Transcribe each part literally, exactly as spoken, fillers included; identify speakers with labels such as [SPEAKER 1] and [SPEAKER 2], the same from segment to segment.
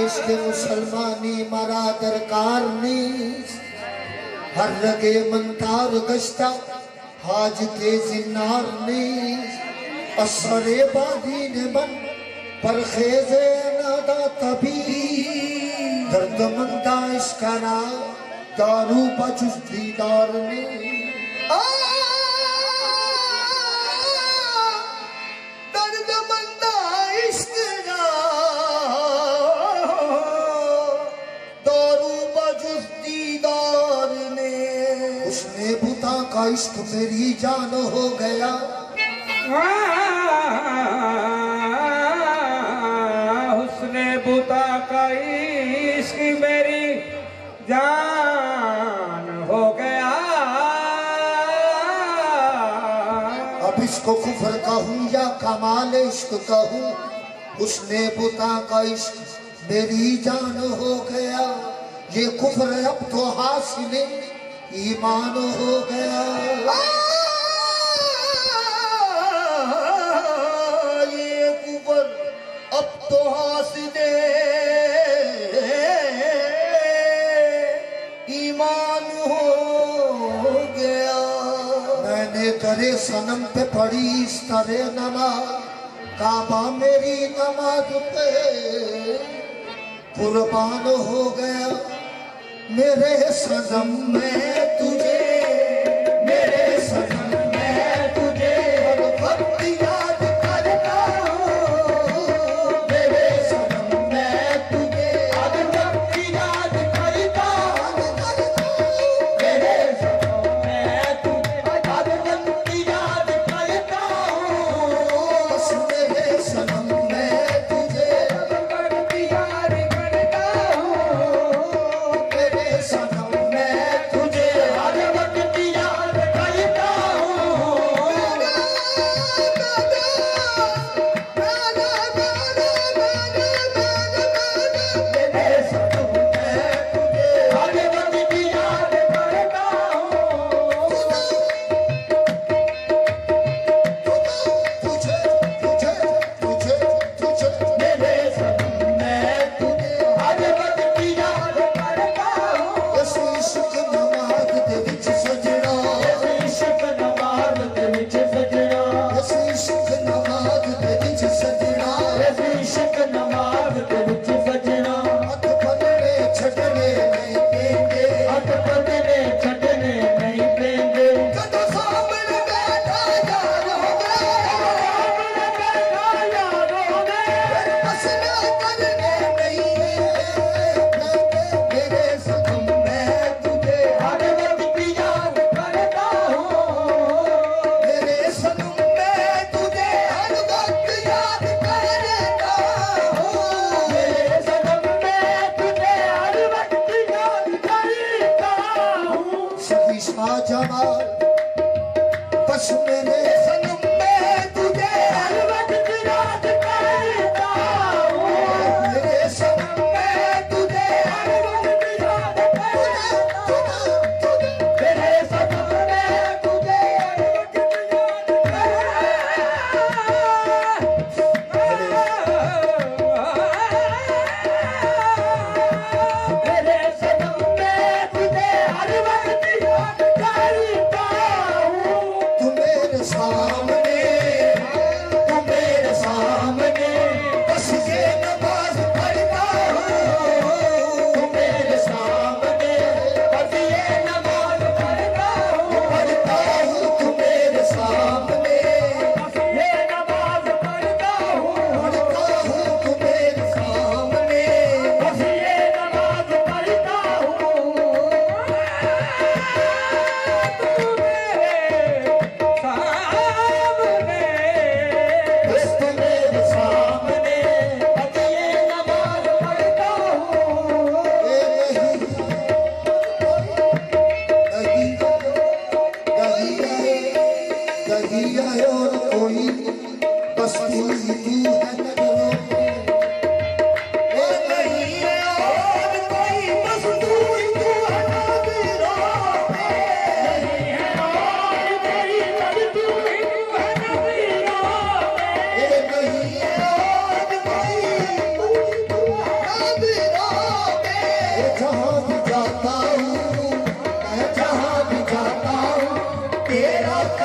[SPEAKER 1] इश्क मुसलमानी मरा दरकार नीस हर लगे मंतार गश्ता हाज के जिन्नार नीस असरे बादी ने बन पर खेजे नादा तभी दर्द मंदा इश्करा दारू बजुस दीदार नीस का इश्क मेरी जान हो गया
[SPEAKER 2] हुस्ने बुता का इश्क मेरी जान हो गया।
[SPEAKER 1] अब इसको कुफ्र कहूँ या कमाल इश्क कहूँ हुस्ने बुता का इश्क मेरी जान हो गया। ये कुफ्र अब तो हासिल ईमान हो गया। ये कुफर अब तो हासिले ईमान हो गया। मैंने करे सनम पे पढ़ी इस तरह नमाज काबा मेरी नमाज पे कुर्बान हो गया। मेरे सनम में तुझे मेरे सनम में तुझे हर वक्त याद करता हूँ। मेरे सनम में तुझे हर वक्त याद करता हूँ। मेरे सनम में तुझे हर वक्त याद करता हूँ। बस मेरे सनम में तुझे हर वक्त याद करता हूँ। सनम मैं तुझे हर वक्त याद करता हूँ। मेरे सनम मैं तुझे हर वक्त याद करता हूँ। तुझे तुझे तुझे तुझे मेरे सनम मैं तुझे हर वक्त याद करता हूँ। इश्क नमाज दे विच सजना इश्क नमाज दे विच सजना इश्क नमाज दे विच सजना इश्क नमाज दे विच सजना। हथ बंदने छड़ने नहीं देंगे हथ बंदने छड़ने नहीं देंगे। कदों सामने बैठा यार होवे सामने बैठा यार होवे हंसना करने नहीं देंगे। मेरे सनम मैं तुझे हर वक्त याद करता हूँ। मेरे सनम मैं तुझे हर वक्त याद करता हूँ। मेरे सनम मैं तुझे हर वक्त याद करता हूँ। सभी शाहजमाल बस मेरे सनम मैं तुझे हर वक्त याद करता हूँ। मेरे सनम मैं तुझे हर वक्त याद करता हूँ। मेरे सनम मैं तुझे हर वक्त मेरे सनम मैं तुझे हर वक्त याद करता हूँ। तू मेरे सामने तू मेरे सामने बस ये नमाज पढ़ता हूँ। तू मेरे सामने बस ये नमाज पढ़ता हूँ पढ़ता हूँ। तू मेरे सामने बस ये नमाज पढ़ता हूँ पढ़ता हूँ। तू मेरे सामने बस ये नमाज पढ़ता हूँ। तू मेरे सामने बस तू मेरे सामने बस ये नमाज पढ़ता हूँ। नहीं नहीं नहीं और कोई बस तू ही तू है नजरों में। नहीं है और कोई बस तू ही तू है नजरों में। नहीं है और कोई बस तू ही तू है नजरों में। नहीं है और कोई बस तू ही तू है नजरों में।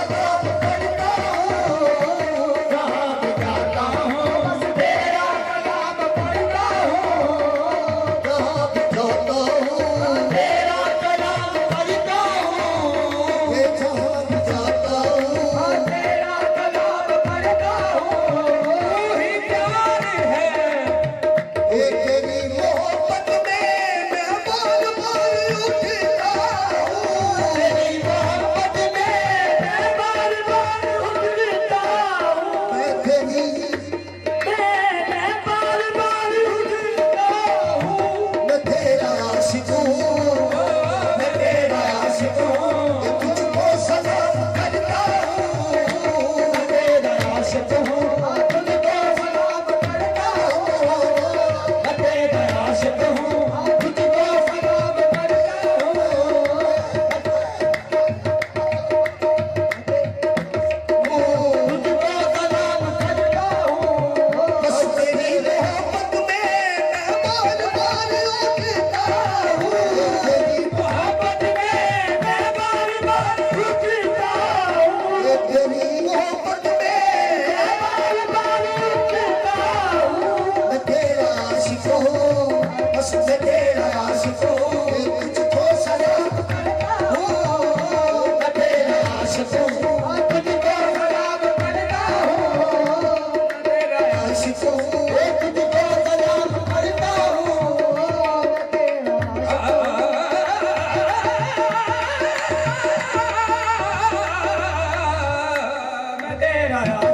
[SPEAKER 1] सलाम करता हूँ, जहाँ भी जाता हूँ तेरा कलाम पढ़ता हूँ, जहाँ भी जाता हूँ तेरा कलाम पढ़ता हूँ, ये जहाँ भी जाता हूँ तेरा कलाम पढ़ता हूँ।
[SPEAKER 2] तू ही प्यार है,
[SPEAKER 1] एक तेरी मोहब्बत में मैं बार बार उठता हूँ, तेरी मोहब्बत में मैं बार बार उठता हूँ, मैं तेरी मैं मैं बार बार उठता हूँ, मैं तेरा आशिक हूँ, मैं तेरा आशिक हूँ, मैं तुझको सलाम करता हूँ, मैं तेरा आशिक हूँ, तुझको सलाम करता हूँ, मैं तेरा आशिक हूँ, तुझको सलाम करता हूँ, तुझको सलाम करता हूँ। बस तेरी मोहब्बत में मैं बार बार उठता हूँ, तेरी मोहब्बत में मैं बार बार उठता हूँ, तेरी मोहब्बत में मैं बार बार उठता हूँ, मैं तेरा आशिक हूँ, बस मैं तेरा आशिक हूँ, तुझको सलाम करता हूँ, मैं तेरा आशिक हूँ, तुझको सलाम करता हूँ,
[SPEAKER 2] तेरा
[SPEAKER 1] आशिक हूँ, तुझको सलाम करता हूँ,
[SPEAKER 2] मैं तेरा